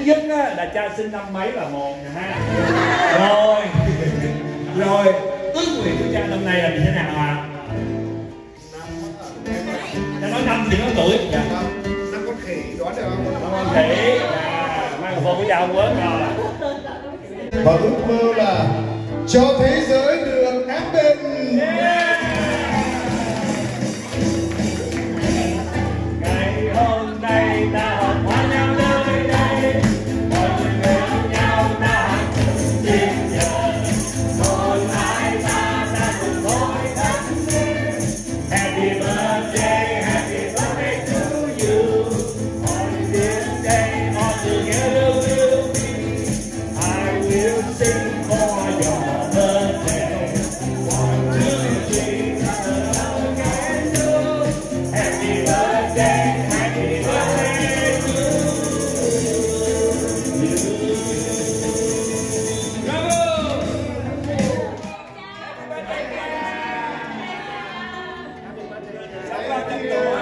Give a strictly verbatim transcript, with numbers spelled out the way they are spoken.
nhất á, là cha sinh năm mấy là một nè ha. Rồi rồi ước nguyện của cha năm nay là như thế nào ạ? Cha nói năm thì nói tuổi. Dạ. Năm con khỉ đoán được không? Năm con khỉ. À, mai con của cha không quên rồi. Và ước mơ là cho thế giới được an bình. Yeah. Ngày hôm nay ta hợp hòa nhau nơi đây, mọi người bên nhau ta hạnh phúc chiêm nhờ, một hai ta ta cùng mỗi thân sinh. Happy birthday, happy birthday to you. On this day, all together we'll be. I will sing for your birthday. One, two, three, love can do. Happy birthday, happy birthday to you. Bravo! Happy birthday, Happy birthday.